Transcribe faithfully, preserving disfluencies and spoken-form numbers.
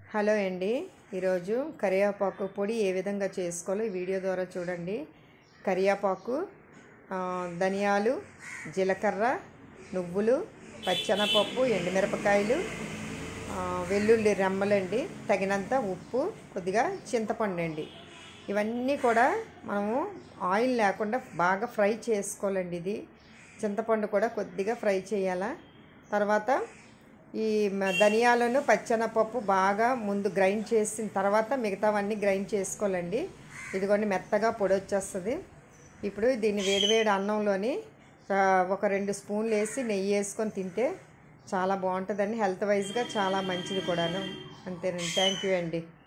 Hello అండి, ఈరోజు కరివేపాకు పొడి ఏ విధంగా చేసుకోవాలో ఈ వీడియో ద్వారా చూడండి. కరివేపాకు, ధనియాలు, జీలకర్ర, నువ్వులు, పచ్చెనపప్పు, ఎండుమిరపకాయలు, వెల్లుల్లి రెమ్మలండి, తగినంత ఉప్పు, కొద్దిగా చింతపండు అండి. ఇవన్నీ కూడా మనము ఆయిల్ లేకుండా బాగా ఫ్రై చేసుకోవాలండి. ఇది చింతపండు కూడా కొద్దిగా ఫ్రై చేయాలా. తర్వాత ఈ ధనియాలను, పచ్చెనపప్పు బాగా ముందు గ్రైండ్ చేసిన తర్వాత మిగతావన్నీ గ్రైండ్ చేసుకోవాలండి. ఇదిగోండి మెత్తగా పొడి వచ్చేస్తుంది. ఇప్పుడు దీన్ని వేడివేడి అన్నంలోని ఒక రెండు స్పూన్లు వేసి నెయ్యి వేసుకొని తింటే చాలా బాగుంటుందండి. హెల్త్ వైజ్గా చాలా మంచిది కూడాను. అంతేనండి. థ్యాంక్ యూ అండి.